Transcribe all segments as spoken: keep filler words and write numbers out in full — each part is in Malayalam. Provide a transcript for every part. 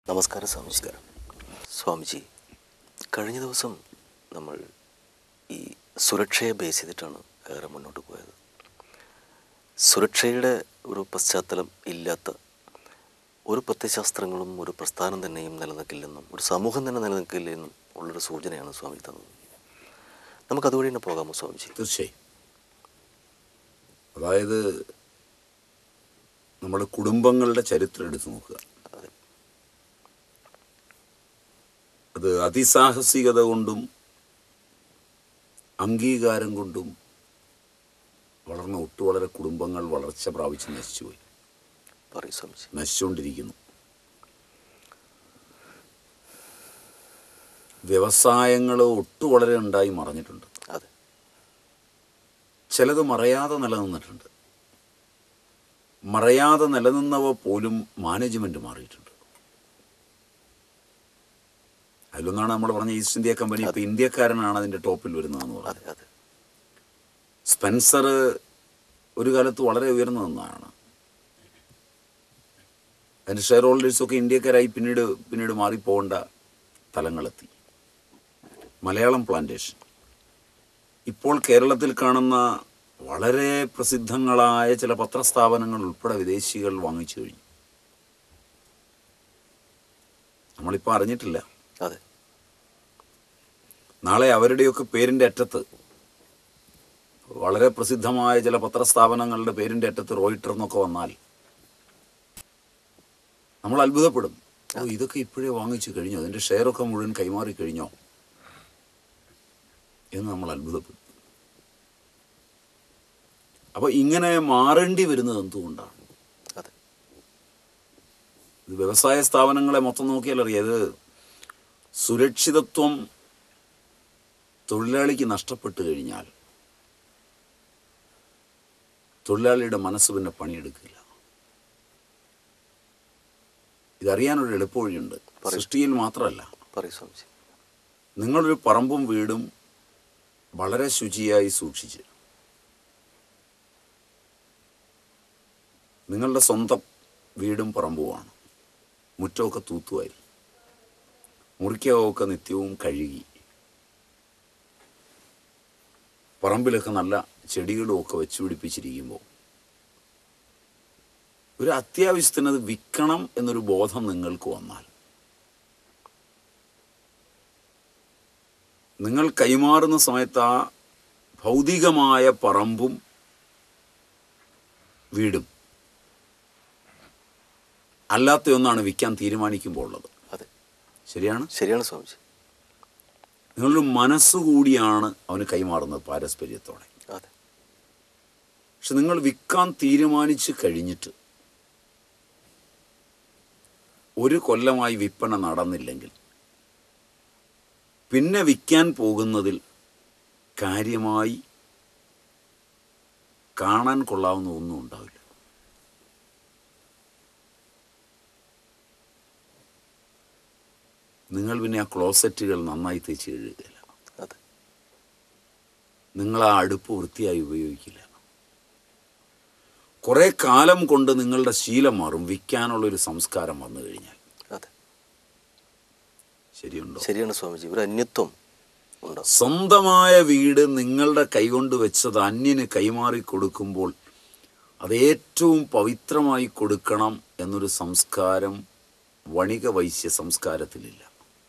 നമസ്കാരം സ്വാമിജി. സ്വാമിജി, കഴിഞ്ഞ ദിവസം നമ്മൾ ഈ സുരക്ഷയെ ബേസ് ചെയ്തിട്ടാണ് ഏറെ മുന്നോട്ട് പോയത്. സുരക്ഷയുടെ ഒരു പശ്ചാത്തലം ഇല്ലാത്ത ഒരു പ്രത്യയശാസ്ത്രങ്ങളും ഒരു പ്രസ്ഥാനം തന്നെയും നിലനിൽക്കില്ലെന്നും ഒരു സമൂഹം തന്നെ നിലനിൽക്കില്ലെന്നും ഉള്ളൊരു സൂചനയാണ് സ്വാമി തന്നത്. നമുക്കതുവഴി തന്നെ പോകാമോ സ്വാമിജി? തീർച്ചയായും. അതായത് നമ്മുടെ കുടുംബങ്ങളുടെ ചരിത്രം എടുത്തു നോക്കുക. അത് അതിസാഹസികത കൊണ്ടും അംഗീകാരം കൊണ്ടും വളർന്ന ഒട്ടു വളരെ കുടുംബങ്ങൾ വളർച്ച പ്രാപിച്ച് നശിച്ചുപോയി, നശിച്ചുകൊണ്ടിരിക്കുന്നു. വ്യവസായങ്ങൾ ഒട്ടു വളരെ ഉണ്ടായി മറഞ്ഞിട്ടുണ്ട്. ചിലത് മറയാതെ നിലനിന്നിട്ടുണ്ട്. മറയാതെ നിലനിന്നവ പോലും മാനേജ്മെന്റ് മാറിയിട്ടുണ്ട്. അതിലൊന്നാണ് നമ്മൾ പറഞ്ഞ ഈസ്റ്റ് ഇന്ത്യ കമ്പനി. ഇപ്പൊ ഇന്ത്യക്കാരനാണ് അതിന്റെ ടോപ്പിൽ വരുന്നതെന്ന് പറഞ്ഞത്. സ്പെൻസർ ഒരു കാലത്ത് വളരെ ഉയർന്നു നിന്നതാണ്. അതിന്റെ ഷെയർ ഹോൾഡേഴ്സൊക്കെ ഇന്ത്യക്കാരായി പിന്നീട് പിന്നീട് മാറിപ്പോകേണ്ട തലങ്ങളെത്തി. മലയാളം പ്ലാന്റേഷൻ ഇപ്പോൾ കേരളത്തിൽ കാണുന്ന വളരെ പ്രസിദ്ധങ്ങളായ ചില പത്രസ്ഥാപനങ്ങൾ ഉൾപ്പെടെ വിദേശികൾ വാങ്ങിച്ചു കഴിഞ്ഞു. നമ്മളിപ്പോൾ അറിഞ്ഞിട്ടില്ല. അതെ, നാളെ അവരുടെയൊക്കെ പേരിൻ്റെ അറ്റത്ത്, വളരെ പ്രസിദ്ധമായ ചില പത്രസ്ഥാപനങ്ങളുടെ പേരിൻ്റെ അറ്റത്ത് റോയിട്ടർ എന്നൊക്കെ വന്നാൽ നമ്മൾ അത്ഭുതപ്പെടും. ഓ, ഇതൊക്കെ ഇപ്പോഴേ വാങ്ങിച്ചു കഴിഞ്ഞോ, അതിൻ്റെ ഷെയറൊക്കെ മുഴുവൻ കൈമാറി കഴിഞ്ഞോ എന്ന് നമ്മൾ അത്ഭുതപ്പെടും. അപ്പോൾ ഇങ്ങനെ മാറേണ്ടി വരുന്നത് എന്തുകൊണ്ടാണ്? ഇത് വ്യവസായ സ്ഥാപനങ്ങളെ മൊത്തം നോക്കിയാൽ അറിയാം. ഇത് സുരക്ഷിതത്വം തൊഴിലാളിക്ക് നഷ്ടപ്പെട്ടു കഴിഞ്ഞാൽ തൊഴിലാളിയുടെ മനസ്സ് പിന്നെ പണിയെടുക്കില്ല. ഇതറിയാനൊരു എളുപ്പവഴിയുണ്ട്. സൃഷ്ടിയിൽ മാത്രമല്ല, നിങ്ങളൊരു പറമ്പും വീടും വളരെ ശുചിയായി സൂക്ഷിച്ച് നിങ്ങളുടെ സ്വന്തം വീടും പറമ്പുമാണ്, മുറ്റമൊക്കെ തൂത്തുവായി മുറിക്കകമൊക്കെ നിത്യവും കഴുകി പറമ്പിലൊക്കെ നല്ല ചെടികളുമൊക്കെ വെച്ച് പിടിപ്പിച്ചിരിക്കുമ്പോൾ ഒരു അത്യാവശ്യത്തിന് അത് വിൽക്കണം എന്നൊരു ബോധം നിങ്ങൾക്ക് വന്നാൽ നിങ്ങൾ കൈമാറുന്ന സമയത്ത് ആ ഭൗതികമായ പറമ്പും വീടും അല്ലാത്ത ഒന്നാണ് വിൽക്കാൻ തീരുമാനിക്കുമ്പോൾ ഉള്ളത്. അതെ, ശരിയാണ് ശരിയാണ് സ്വാമിജി. നിങ്ങളുടെ മനസ്സുകൂടിയാണ് അവന് കൈമാറുന്നത് പാരസ്പര്യത്തോടെ. അതെ, പക്ഷെ നിങ്ങൾ വിൽക്കാൻ തീരുമാനിച്ചു കഴിഞ്ഞിട്ട് ഒരു കൊല്ലമായി വിൽപ്പന നടന്നില്ലെങ്കിൽ പിന്നെ വിൽക്കാൻ പോകുന്നതിൽ കാര്യമായി കാണാൻ കൊള്ളാവുന്ന ഒന്നും ഉണ്ടാവില്ല. നിങ്ങൾ പിന്നെ ആ ക്ലോസറ്റുകൾ നന്നായി തേച്ച് കഴുകുകയില്ല. അതെ, നിങ്ങൾ ആ അടുപ്പ് വൃത്തിയായി ഉപയോഗിക്കില്ല. കുറേ കാലം കൊണ്ട് നിങ്ങളുടെ ശീലം മാറും വിൽക്കാനുള്ളൊരു സംസ്കാരം വന്നു കഴിഞ്ഞാൽ. അതെ, ശരിയുണ്ടോ? ശരിയാണ് സ്വാമിജി. ഒരു അന്യത്വം ഉണ്ടോ? സ്വന്തമായ വീട് നിങ്ങളുടെ കൈകൊണ്ട് വെച്ചത് അന്യന് കൈമാറി കൊടുക്കുമ്പോൾ അത് ഏറ്റവും പവിത്രമായി കൊടുക്കണം എന്നൊരു സംസ്കാരം വണിക വൈശ്യ സംസ്കാരത്തിലില്ല.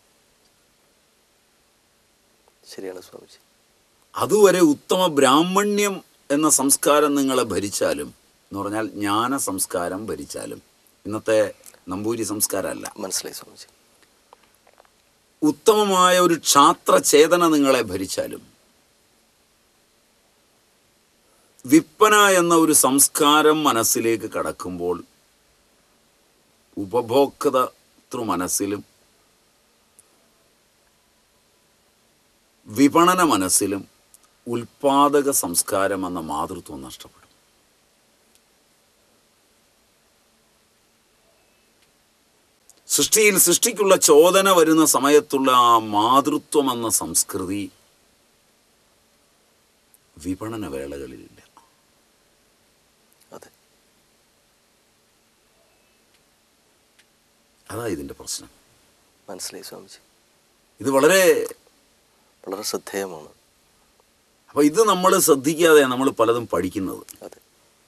ശരിയാണ് സ്വാമിജി. അതുവരെ ഉത്തമ ബ്രാഹ്മണ്യം എന്ന സംസ്കാരം നിങ്ങളെ ഭരിച്ചാലും, എന്ന് പറഞ്ഞാൽ ജ്ഞാന സംസ്കാരം ഭരിച്ചാലും, ഇന്നത്തെ നമ്പൂരി സംസ്കാരമല്ല. മനസ്സിലായി സ്വാമിജി. ഉത്തമമായ ഒരു ക്ഷാത്ര ചേതന നിങ്ങളെ ഭരിച്ചാലും വിൽപ്പന എന്ന ഒരു സംസ്കാരം മനസ്സിലേക്ക് കടക്കുമ്പോൾ ഉപഭോക്തൃ മനസ്സിലും വിപണന മനസ്സിലും ഉൽപാദക സംസ്കാരം എന്ന മാതൃത്വം നഷ്ടപ്പെടും. സൃഷ്ടിയിൽ സൃഷ്ടിക്കുള്ള ചോദന വരുന്ന സമയത്തുള്ള ആ മാതൃത്വം എന്ന സംസ്കൃതി വിപണന വേളകളിലില്ല. അതെ, അതാ ഇതിൻ്റെ പ്രശ്നം. മനസ്സിലായി സ്വാമിജി. ഇത് വളരെ വളരെ ശ്രദ്ധേയമാണ്. അപ്പോൾ ഇത് നമ്മൾ ശ്രദ്ധിക്കാതെ നമ്മൾ പലതും പഠിക്കുന്നത്. അതെ.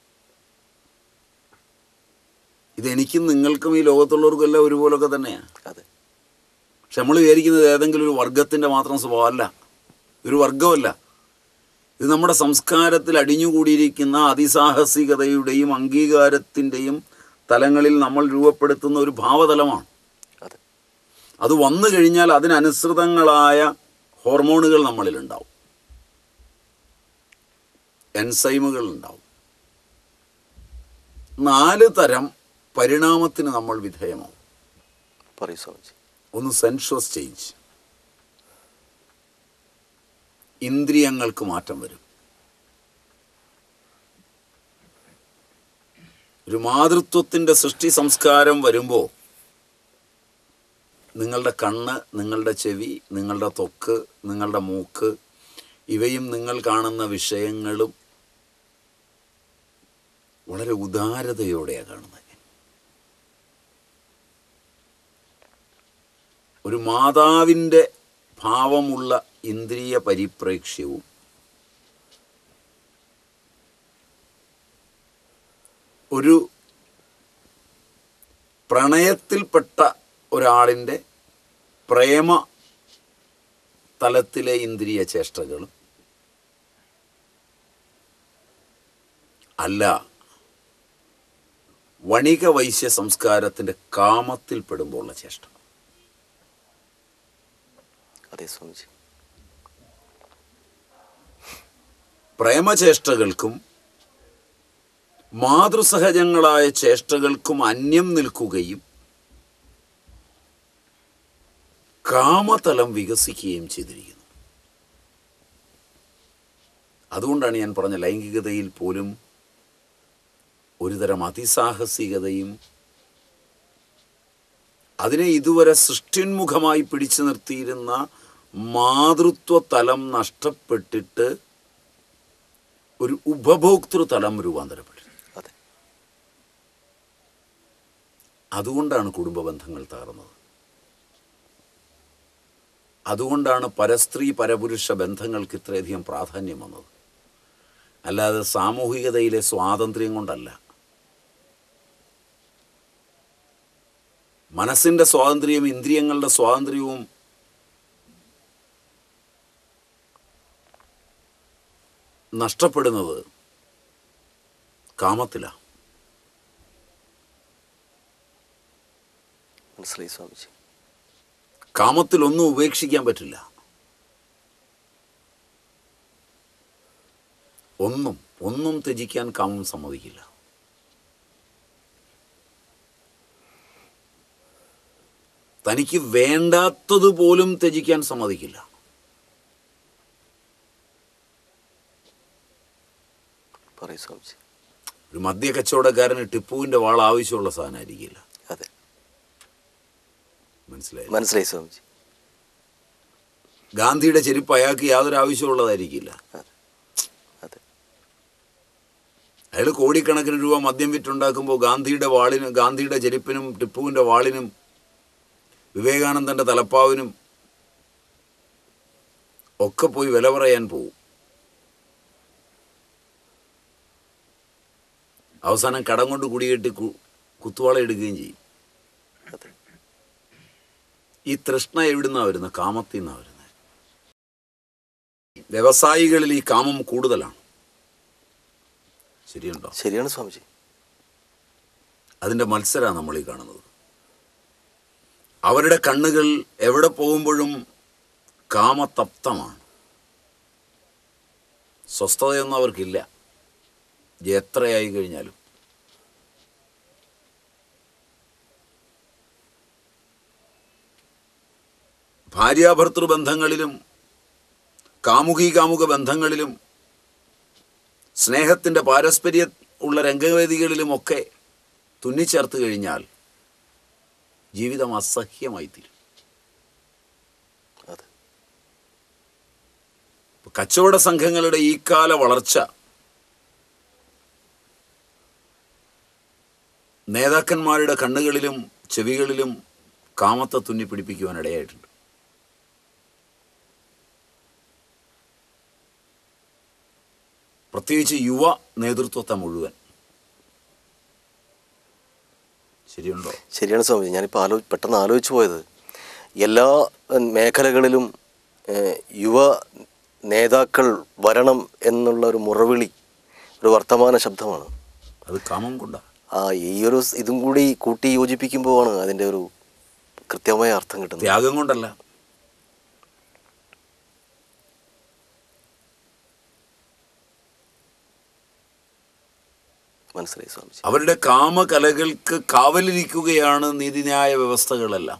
ഇതെനിക്കും നിങ്ങൾക്കും ഈ ലോകത്തുള്ളവർക്കും എല്ലാം ഒരുപോലൊക്കെ തന്നെയാണ്. അതെ. പക്ഷെ നമ്മൾ വിചാരിക്കുന്നത് ഏതെങ്കിലും ഒരു വർഗത്തിൻ്റെ മാത്രം സ്വഭാവമല്ല, ഒരു വർഗമല്ല. ഇത് നമ്മുടെ സംസ്കാരത്തിൽ അടിഞ്ഞുകൂടിയിരിക്കുന്ന അതിസാഹസികതയുടെയും അംഗീകാരത്തിൻ്റെയും തലങ്ങളിൽ നമ്മൾ രൂപപ്പെടുത്തുന്ന ഒരു ഭാവതലമാണ്. അതെ. അത് വന്നു കഴിഞ്ഞാൽ അതിനനുസൃതങ്ങളായ ഹോർമോണുകൾ നമ്മളിലുണ്ടാവും, എൻസൈമുകൾ ഉണ്ടാവും. നാല് തരം പരിണാമത്തിന് നമ്മൾ വിധേയമാവും. പറയൂ സ്വാമിജി. ഒന്ന് സെൻഷ്വസ് ചേഞ്ച്, ഇന്ദ്രിയങ്ങൾക്ക് മാറ്റം വരും. ഒരു മാതൃത്വത്തിൻ്റെ സൃഷ്ടി സംസ്കാരം വരുമ്പോൾ നിങ്ങളുടെ കണ്ണ്, നിങ്ങളുടെ ചെവി, നിങ്ങളുടെ ത്വക്ക്, നിങ്ങളുടെ മൂക്ക്, ഇവയും നിങ്ങൾ കാണുന്ന വിഷയങ്ങളും വളരെ ഉദാരതയോടെയാണ് കാണുന്നത്. ഒരു മാതാവിൻ്റെ ഭാവമുള്ള ഇന്ദ്രിയ പരിപ്രേക്ഷ്യവും ഒരു പ്രണയത്തിൽപ്പെട്ട ഒരാളിൻ്റെ പ്രേമ തലത്തിലെ ഇന്ദ്രിയ ചേഷ്ടകളും അല്ല വണിക വൈശ്യ സംസ്കാരത്തിൻ്റെ കാമത്തിൽപ്പെടുമ്പോഴുള്ള ചേഷ്ട. അതെ സ്വാമിജി. പ്രേമചേഷ്ടകൾക്കും മാതൃസഹജങ്ങളായ ചേഷ്ടകൾക്കും അന്യം നിൽക്കുകയും കാമതലം വികസിക്കുകയും ചെയ്തിരിക്കുന്നു. അതുകൊണ്ടാണ് ഞാൻ പറഞ്ഞ ലൈംഗികതയിൽ പോലും ഒരുതരം അതിസാഹസികതയും അതിനെ ഇതുവരെ സൃഷ്ടിന്മുഖമായി പിടിച്ചു നിർത്തിയിരുന്ന മാതൃത്വ തലം നഷ്ടപ്പെട്ടിട്ട് ഒരു ഉപഭോക്തൃ തലം രൂപാന്തരപ്പെട്ടു. അതെ. അതുകൊണ്ടാണ് കുടുംബ ബന്ധങ്ങൾ തകർന്നത്. അതുകൊണ്ടാണ് പരസ്ത്രീ പരപുരുഷ ബന്ധങ്ങൾക്ക് ഇത്രയധികം പ്രാധാന്യം വന്നത്. അല്ലാതെ സാമൂഹികതയിലെ സ്വാതന്ത്ര്യം കൊണ്ടല്ല. മനസ്സിൻ്റെ സ്വാതന്ത്ര്യവും ഇന്ദ്രിയങ്ങളുടെ സ്വാതന്ത്ര്യവും നഷ്ടപ്പെടുന്നത് കാമത്തിലാണ്. മനസ്സിലായി സ്വാമിജി. കാമത്തിലൊന്നും ഉപേക്ഷിക്കാൻ പറ്റില്ല. ഒന്നും ഒന്നും ത്യജിക്കാൻ കാമം സമ്മതിക്കില്ല. തനിക്ക് വേണ്ടാത്തതുപോലും ത്യജിക്കാൻ സമ്മതിക്കില്ല. പറയൂ സ്വാമിജി. ഒരു മദ്യ കച്ചവടക്കാരന് ടിപ്പുവിൻ്റെ വാൾ ആവശ്യമുള്ള സാധനമായിരിക്കില്ല. അതെ. മനസ്സിലായി മനസ്സിലായി സ്വാമിജി. ഗാന്ധിയുടെ ചെരുപ്പ് അയാൾക്ക് യാതൊരു ആവശ്യമുള്ളതായിരിക്കില്ല. അതെ. അയാൾ കോടിക്കണക്കിന് രൂപ മദ്യം വിറ്റുണ്ടാക്കുമ്പോൾ ഗാന്ധിയുടെ വാളിനും ഗാന്ധിയുടെ ചെരുപ്പിനും ടിപ്പുവിൻ്റെ വാളിനും വിവേകാനന്ദൻ്റെ തലപ്പാവിനും ഒക്കെ പോയി വില പറയാൻ പോവും. അവസാനം കടം കൊണ്ട് കുടികെട്ടി കുത്തുവാള എടുക്കുകയും ചെയ്യും. ഈ തൃഷ്ണ എവിടുന്നാണ് വരുന്നത്? കാമത്തിൽ നിന്നാണ് വരുന്നത്. വ്യവസായികളിൽ ഈ കാമം കൂടുതലാണ്. ശരിയുണ്ടോ? ശരിയാണ് സ്വാമിജി. അതിൻ്റെ മത്സരമാണ് നമ്മൾ ഈ കാണുന്നത്. അവരുടെ കണ്ണുകൾ എവിടെ പോകുമ്പോഴും കാമതപ്തമാണ്. സ്വസ്ഥതയൊന്നും അവർക്കില്ല എത്രയായി കഴിഞ്ഞാലും. ഭാര്യാഭർത്തൃ ബന്ധങ്ങളിലും കാമുകി കാമുക ബന്ധങ്ങളിലും സ്നേഹത്തിൻ്റെ പാരസ്പര്യ ഉള്ള രംഗവേദികളിലുമൊക്കെ തുന്നിച്ചേർത്ത് കഴിഞ്ഞാൽ ജീവിതം അസഹ്യമായി തീരും. കച്ചവട സംഘങ്ങളുടെ ഈ കാല വളർച്ച നേതാക്കന്മാരുടെ കണ്ണുകളിലും ചെവികളിലും കാമത്തെ തുന്നി പിടിപ്പിക്കുവാൻ ഇടയായിട്ടുണ്ട്. പ്രത്യേകിച്ച് യുവ നേതൃത്വത്തെ മുഴുവൻ. ശരിയുണ്ടോ? ശരിയാണ് സ്വാമി. ഞാനിപ്പോൾ ആലോ പെട്ടെന്ന് ആലോചിച്ചു പോയത്, എല്ലാ മേഖലകളിലും യുവ നേതാക്കൾ വരണം എന്നുള്ള ഒരു മുറവിളി, ഒരു വർത്തമാന ശബ്ദമാണ്. അത് കാമം കൊണ്ടാണ്. ആ ഈ ഒരു ഇതും കൂടി കൂട്ടി യോജിപ്പിക്കുമ്പോഴാണ് അതിൻ്റെ ഒരു കൃത്യമായ അർത്ഥം കിട്ടുന്നത്. ത്യാഗം കൊണ്ടല്ല. മനസ്സിലായി സ്വാമിജി. അവരുടെ കാമകലകൾക്ക് കാവലിരിക്കുകയാണ് നീതിന്യായ വ്യവസ്ഥകളെല്ലാം.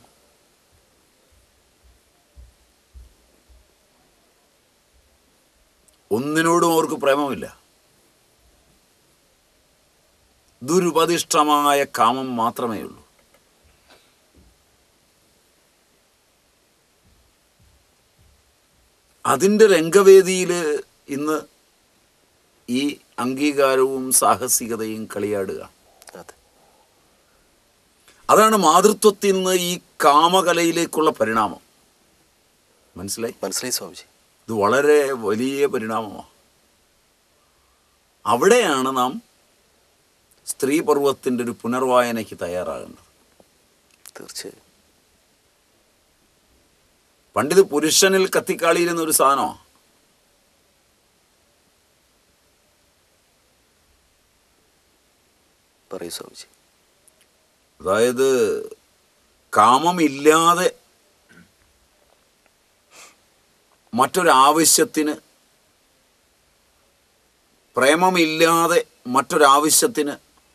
ഒന്നിനോടും അവർക്ക് പ്രേമമില്ല. ദുരുപദിഷ്ടമായ കാമം മാത്രമേ ഉള്ളൂ. അതിൻ്റെ രംഗവേദിയിൽ ഇന്ന് ഈ അംഗീകാരവും സാഹസികതയും കളിയാടുക. അതാണ് മാതൃത്വത്തിൽ നിന്ന് ഈ കാമകലയിലേക്കുള്ള പരിണാമം. മനസ്സിലായി? മനസ്സിലായി സ്വാമിജി. ഇത് വളരെ വലിയ പരിണാമമാണ്. അവിടെയാണ് നാം സ്ത്രീ പർവ്വത്തിൻ്റെ ഒരു പുനർവായനയ്ക്ക് തയ്യാറാകുന്നത്. തീർച്ചയായും. പണ്ടിത് പുരുഷനിൽ കത്തിക്കാളിയിരുന്ന ഒരു സാധനമാണ്. പറയൂ സ്വാമിജി. അതായത് കാമമില്ലാതെ മറ്റൊരാവശ്യത്തിന്, പ്രേമമില്ലാതെ മറ്റൊരാവശ്യത്തിന്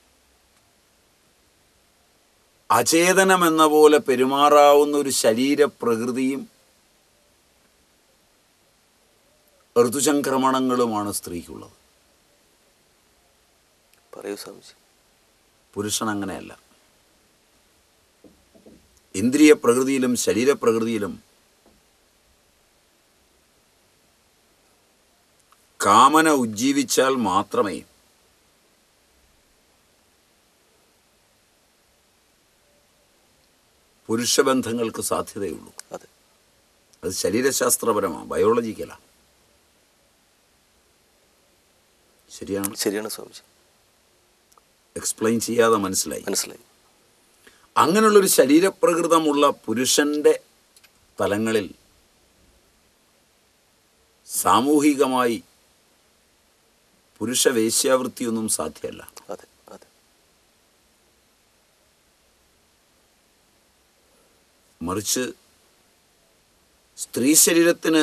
അചേതനമെന്ന പോലെ പെരുമാറാവുന്ന ഒരു ശരീരപ്രകൃതിയും ഋതുചംക്രമണങ്ങളുമാണ് സ്ത്രീക്കുള്ളത്. പറയൂ സ്വാമിജി. പുരുഷൻ അങ്ങനെയല്ല. ഇന്ദ്രിയ പ്രകൃതിയിലും ശരീരപ്രകൃതിയിലും കാമന ഉജ്ജീവിച്ചാൽ മാത്രമേ പുരുഷബന്ധങ്ങൾക്ക് സാധ്യതയുള്ളൂ. അതെ, അത് ശരീരശാസ്ത്രപരമാണ്, ബയോളജിക്കലാണ്. ശരിയാണ്. ശരിയാണ് സ്വാമിജി. എക്സ്പ്ലെയിൻ ചെയ്യാതെ മനസ്സിലായി. മനസ്സിലായി. അങ്ങനെയുള്ളൊരു ശരീരപ്രകൃതമുള്ള പുരുഷൻ്റെ തലങ്ങളിൽ സാമൂഹികമായി പുരുഷ വേശ്യാവൃത്തിയൊന്നും സാധ്യമല്ല. അതെ അതെ. മറിച്ച് സ്ത്രീ ശരീരത്തിന്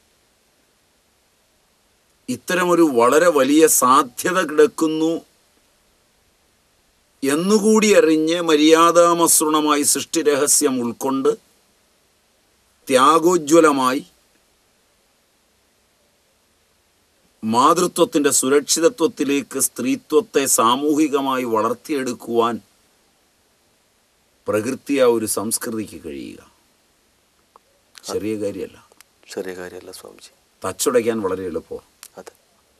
ഇത്തരമൊരു വളരെ വലിയ സാധ്യത കിടക്കുന്നു എന്നുകൂടി അറിഞ്ഞ് മര്യാദാമസൃണമായി സൃഷ്ടിരഹസ്യം ഉൾക്കൊണ്ട് ത്യാഗോജ്വലമായി മാതൃത്വത്തിൻ്റെ സുരക്ഷിതത്വത്തിലേക്ക് സ്ത്രീത്വത്തെ സാമൂഹികമായി വളർത്തിയെടുക്കുവാൻ പ്രകൃതിയ ഒരു സംസ്കൃതിക്ക് കഴിയുക ചെറിയ കാര്യമല്ല. ചെറിയ കാര്യമല്ല സ്വാമിജി. തച്ചുടയ്ക്കാൻ വളരെ എളുപ്പമാണ്. അതെ.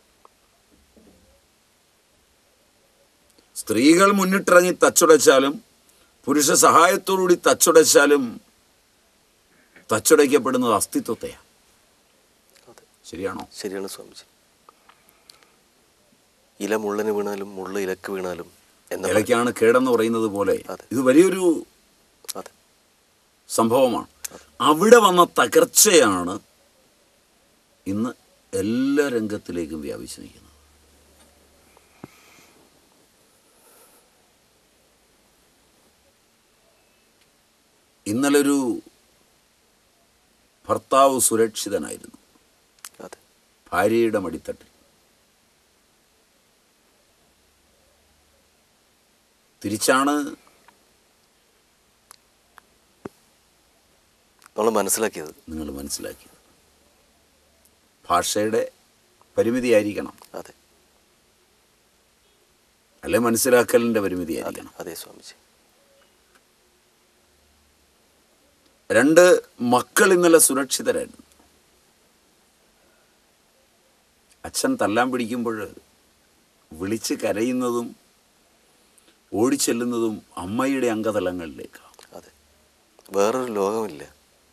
സ്ത്രീകൾ മുന്നിട്ടിറങ്ങി തച്ചുടച്ചാലും പുരുഷ സഹായത്തോടുകൂടി തച്ചുടച്ചാലും തച്ചുടയ്ക്കപ്പെടുന്നത് അസ്തിത്വത്തെയാണ്. ശരിയാണോ? ശരിയാണ് സ്വാമിജി. ഇല മുള്ളന് വീണാലും മുള്ള ഇലക്ക് വീണാലും ഇലയ്ക്കാണ് കേടെന്ന് പറയുന്നത് പോലെ ഇത് വലിയൊരു സംഭവമാണ്. അവിടെ വന്ന തകർച്ചയാണ് ഇന്ന് എല്ലാ രംഗത്തിലേക്കും വ്യാപിച്ചു നിൽക്കുന്നത്. ഇന്നലൊരു ഭർത്താവ് സുരക്ഷിതനായിരുന്നു ഭാര്യയുടെ മടിത്തട്ടിൽ. തിരിച്ചാണ് നമ്മൾ മനസ്സിലാക്കിയത്. നിങ്ങൾ മനസ്സിലാക്കിയത് ഭാഷയുടെ പരിമിതിയായിരിക്കണം. അതെ. അല്ലെ മനസ്സിലാക്കലിൻ്റെ പരിമിതിയായിരിക്കണം. അതെ സ്വാമിജി. രണ്ട് മക്കൾ ഇന്നലെ സുരക്ഷിതരായിരുന്നു. അച്ഛൻ തല്ലാൻ പിടിക്കുമ്പോൾ വിളിച്ച് കരയുന്നതും ഓടിച്ചെല്ലുന്നതും അമ്മയുടെ അംഗതലങ്ങളിലേക്കാണ്. അതെ. വേറൊരു ലോകമില്ല.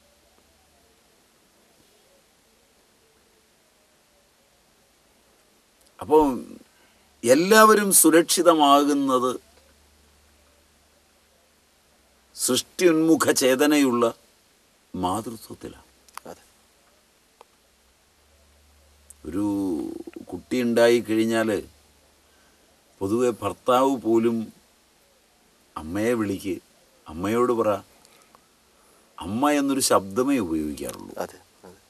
അപ്പോൾ എല്ലാവരും സുരക്ഷിതമാകുന്നത് സൃഷ്ടിയുന്മുഖ ചേതനയുള്ള മാതൃത്വത്തിലാണ്. അതെ. ഒരു കുട്ടി ഉണ്ടായി കഴിഞ്ഞാൽ പൊതുവെ ഭർത്താവ് പോലും അമ്മയെ വിളിക്ക്, അമ്മയോട് പറ, അമ്മ എന്നൊരു ശബ്ദമേ ഉപയോഗിക്കാറുള്ളൂ. അതെ.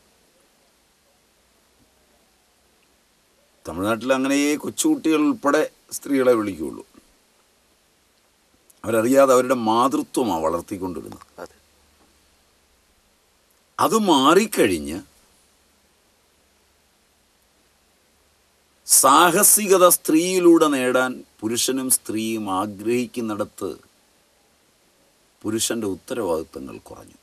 തമിഴ്നാട്ടിൽ അങ്ങനെയേ കൊച്ചുകുട്ടികൾ ഉൾപ്പെടെ സ്ത്രീകളെ വിളിക്കുകയുള്ളൂ. അവരറിയാതെ അവരുടെ മാതൃത്വമാണ് വളർത്തിക്കൊണ്ടിരുന്നത്. അതെ. അത് മാറിക്കഴിഞ്ഞ് സാഹസികത സ്ത്രീയിലൂടെ നേടാൻ പുരുഷനും സ്ത്രീയും ആഗ്രഹിക്കുന്നിടത്ത് പുരുഷൻ്റെ ഉത്തരവാദിത്തങ്ങൾ കുറഞ്ഞു.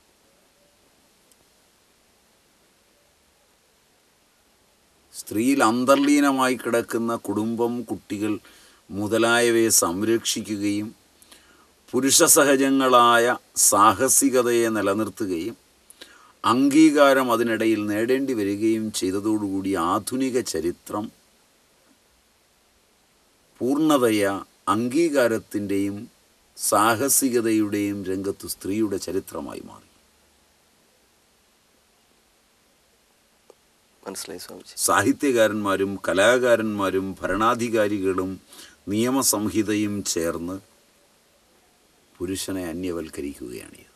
സ്ത്രീയിൽ അന്തർലീനമായി കിടക്കുന്ന കുടുംബം, കുട്ടികൾ മുതലായവയെ സംരക്ഷിക്കുകയും പുരുഷ സഹജങ്ങളായ സാഹസികതയെ നിലനിർത്തുകയും അംഗീകാരം അതിനിടയിൽ നേടേണ്ടി വരികയും ചെയ്തതോടുകൂടി ആധുനിക ചരിത്രം പൂർണ്ണതയ അംഗീകാരത്തിൻ്റെയും സാഹസികതയുടെയും രംഗത്ത് സ്ത്രീയുടെ ചരിത്രമായി മാറി. മനസ്സിലായി സ്വാമിജി. സാഹിത്യകാരന്മാരും കലാകാരന്മാരും ഭരണാധികാരികളും നിയമസംഹിതയും ചേർന്ന് പുരുഷനെ അന്യവൽക്കരിക്കുകയാണ് ചെയ്തത്.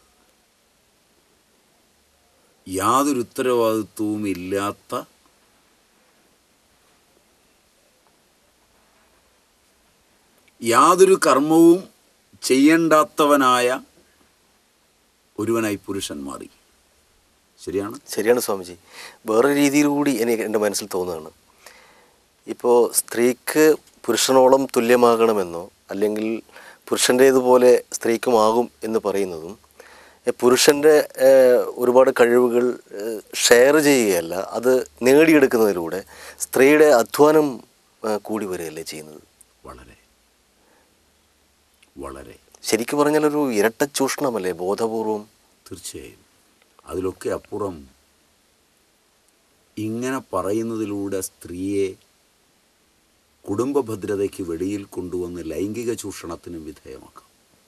യാതൊരു ഉത്തരവാദിത്വവും ഇല്ലാത്ത യാതൊരു കർമ്മവും ചെയ്യേണ്ടാത്തവനായ ഒരുവനായി പുരുഷൻ മാറി. ശരിയാണ് ശരിയാണ് സ്വാമിജി. വേറൊരു രീതിയിൽ കൂടി എനിക്ക് എൻ്റെ മനസ്സിൽ തോന്നുകയാണ്. ഇപ്പോൾ സ്ത്രീക്ക് പുരുഷനോളം തുല്യമാകണമെന്നോ അല്ലെങ്കിൽ പുരുഷൻ്റേതുപോലെ സ്ത്രീക്കുമാകും എന്ന് പറയുന്നതും പുരുഷൻ്റെ ഒരുപാട് കഴിവുകൾ ഷെയർ ചെയ്യുകയല്ല, അത് നേടിയെടുക്കുന്നതിലൂടെ സ്ത്രീയുടെ അധ്വാനം കൂടി വരികയല്ലേ ചെയ്യുന്നത്. വളരെ വളരെ ശരിക്കും പറഞ്ഞാൽ ഒരു ഇരട്ട ചൂഷണമല്ലേ ബോധപൂർവം. തീർച്ചയായും. അതിലൊക്കെ അപ്പുറം ഇങ്ങനെ പറയുന്നതിലൂടെ സ്ത്രീയെ കുടുംബ ഭദ്രതയ്ക്ക് വെളിയിൽ കൊണ്ടുവന്ന് ലൈംഗിക ചൂഷണത്തിനും വിധേയമാക്കാം.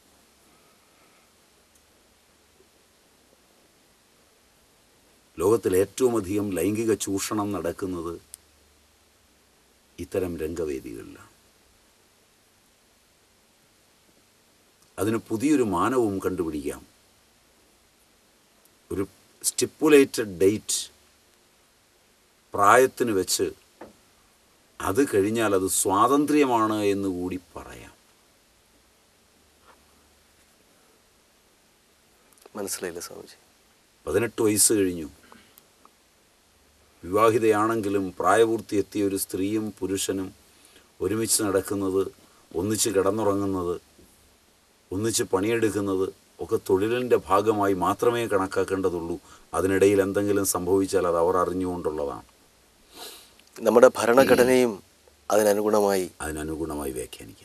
ലോകത്തിൽ ഏറ്റവും അധികം ലൈംഗിക ചൂഷണം നടക്കുന്നത് ഇത്തരം രംഗവേദികളിലാണ്. അതിന് പുതിയൊരു മാനവും കണ്ടുപിടിക്കാം. ഒരു സ്റ്റിപ്പുലേറ്റഡ് ഡേറ്റ് പ്രായത്തിന് വെച്ച് അത് കഴിഞ്ഞാൽ അത് സ്വാതന്ത്ര്യമാണ് എന്ന് കൂടി പറയാം. മനസ്സിലായില്ല സ്വാമിജി. പതിനെട്ട് വയസ്സ് കഴിഞ്ഞു, വിവാഹിതയാണെങ്കിലും പ്രായപൂർത്തി എത്തിയ ഒരു സ്ത്രീയും പുരുഷനും ഒരുമിച്ച് നടക്കുന്നത്, ഒന്നിച്ച് കിടന്നുറങ്ങുന്നത്, ഒന്നിച്ച് പണിയെടുക്കുന്നത് ഒക്കെ തൊഴിലിൻ്റെ ഭാഗമായി മാത്രമേ കണക്കാക്കേണ്ടതുള്ളൂ. അതിനിടയിൽ എന്തെങ്കിലും സംഭവിച്ചാൽ അത് അവർ അറിഞ്ഞുകൊണ്ടുള്ളതാണ്. നമ്മുടെ ഭരണഘടനയും അതിനനുഗുണമായി അതിനനുഗുണമായി വ്യാഖ്യാനിക്കാം.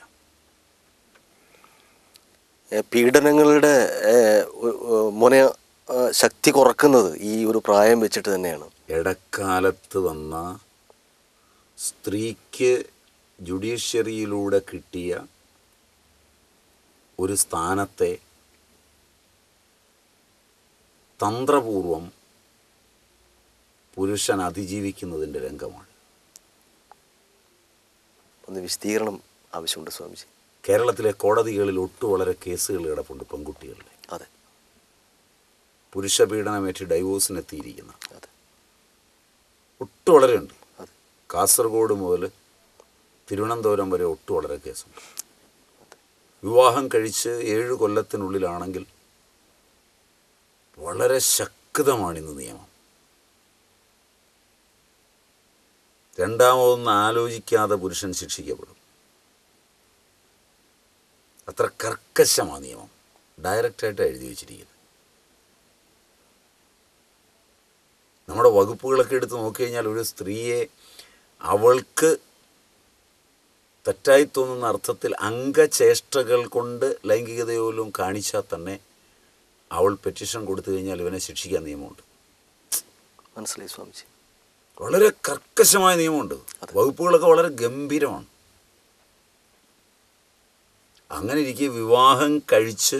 പീഡനങ്ങളുടെ മുന ശക്തി കുറക്കുന്നത് ഈ ഒരു പ്രായം വെച്ചിട്ട് തന്നെയാണ്. ഇടക്കാലത്ത് വന്ന സ്ത്രീക്ക് ജുഡീഷ്യറിയിലൂടെ കിട്ടിയ ഒരു സ്ഥാനത്തെ തന്ത്രപൂർവം പുരുഷൻ അതിജീവിക്കുന്നതിൻ്റെ രംഗമാണ്. ഒന്ന് വിശദീകരണം ആവശ്യമുണ്ട് സ്വാമിജി. കേരളത്തിലെ കോടതികളിൽ ഒട്ടു വളരെ കേസുകൾ കിടപ്പുണ്ട് പെൺകുട്ടികളുടെ. അതെ. പുരുഷ പീഡനമേറ്റ് ഡൈവോഴ്സിനെത്തിയിരിക്കുന്ന അതെ ഒട്ടു വളരെ ഉണ്ട്. അതെ. കാസർഗോഡ് മുതൽ തിരുവനന്തപുരം വരെ ഒട്ടു വളരെ കേസുണ്ട്. വിവാഹം കഴിച്ച് ഏഴ് കൊല്ലത്തിനുള്ളിലാണെങ്കിൽ വളരെ ശക്തമാണിന്ന് നിയമം. രണ്ടാമതൊന്നും ആലോചിക്കാതെ പുരുഷൻ ശിക്ഷിക്കപ്പെടും. അത്ര കർക്കശമാണ് നിയമം. ഡയറക്റ്റായിട്ട് എഴുതി വച്ചിരിക്കുന്നത്. നമ്മുടെ വകുപ്പുകളൊക്കെ എടുത്ത് നോക്കിക്കഴിഞ്ഞാൽ ഒരു സ്ത്രീയെ അവൾക്ക് തെറ്റായി തോന്നുന്ന അർത്ഥത്തിൽ അംഗചേഷ്ടകൾ കൊണ്ട് ലൈംഗികതയോലും കാണിച്ചാൽ തന്നെ അവൾ പെറ്റീഷൻ കൊടുത്തു കഴിഞ്ഞാൽ ഇവനെ ശിക്ഷിക്കാൻ നിയമമുണ്ട്. മനസ്സിലായി സ്വാമിജി. വളരെ കർക്കശമായ നിയമമുണ്ട്. വകുപ്പുകളൊക്കെ വളരെ ഗംഭീരമാണ്. അങ്ങനെ ഇരിക്കെ വിവാഹം കഴിച്ച്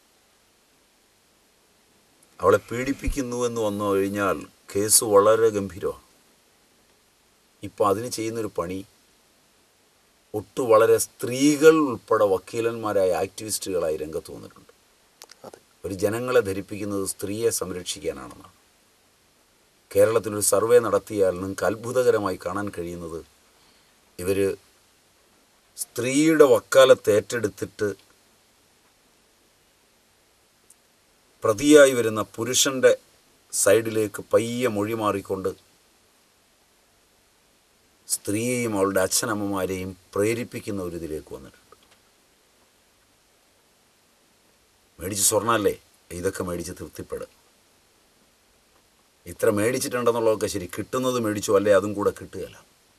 അവളെ പീഡിപ്പിക്കുന്നു എന്ന് വന്നു കഴിഞ്ഞാൽ കേസ് വളരെ ഗംഭീരമാണ്. ഇപ്പോൾ അതിന് ചെയ്യുന്നൊരു പണി ഒട്ടു വളരെ സ്ത്രീകൾ ഉൾപ്പെടെ വക്കീലന്മാരായ ആക്ടിവിസ്റ്റുകളായി രംഗത്ത് വന്നിട്ടുണ്ട്. ഒരു ജനങ്ങളെ ധരിപ്പിക്കുന്നത് സ്ത്രീയെ സംരക്ഷിക്കാനാണെന്നാണ്. കേരളത്തിലൊരു സർവേ നടത്തിയാൽ നിങ്ങൾക്ക് അത്ഭുതകരമായി കാണാൻ കഴിയുന്നത് ഇവർ സ്ത്രീയുടെ വക്കാലത്ത് ഏറ്റെടുത്തിട്ട് പ്രതിയായി വരുന്ന പുരുഷൻ്റെ സൈഡിലേക്ക് പയ്യെ മൊഴി മാറിക്കൊണ്ട് സ്ത്രീയെയും അവളുടെ അച്ഛനമ്മമാരെയും പ്രേരിപ്പിക്കുന്ന ഒരു ഇതിലേക്ക് വന്നിട്ടുണ്ട്. മേടിച്ച് സ്വർണ്ണമല്ലേ, ഇതൊക്കെ മേടിച്ച് തൃപ്തിപ്പെടുക. ഇത്ര മേടിച്ചിട്ടുണ്ടെന്നുള്ളതൊക്കെ ശരി, കിട്ടുന്നത് മേടിച്ചു അല്ലേ അതും കൂടെ കിട്ടുകയില്ല.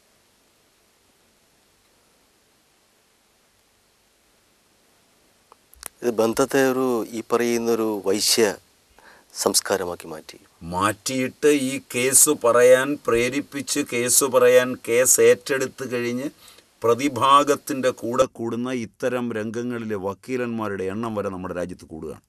ഇത് ബന്ധത്തെ ഒരു ഈ പറയുന്നൊരു വൈശ്യ സംസ്കാരമാക്കി മാറ്റി മാറ്റിയിട്ട് ഈ കേസ് പറയാൻ പ്രേരിപ്പിച്ച് കേസ് പറയാൻ കേസ് ഏറ്റെടുത്ത് കഴിഞ്ഞ് പ്രതിഭാഗത്തിൻ്റെ കൂടെ കൂടുന്ന ഇത്തരം രംഗങ്ങളിലെ വക്കീലന്മാരുടെ എണ്ണം വരെ നമ്മുടെ രാജ്യത്ത് കൂടുകയാണ്.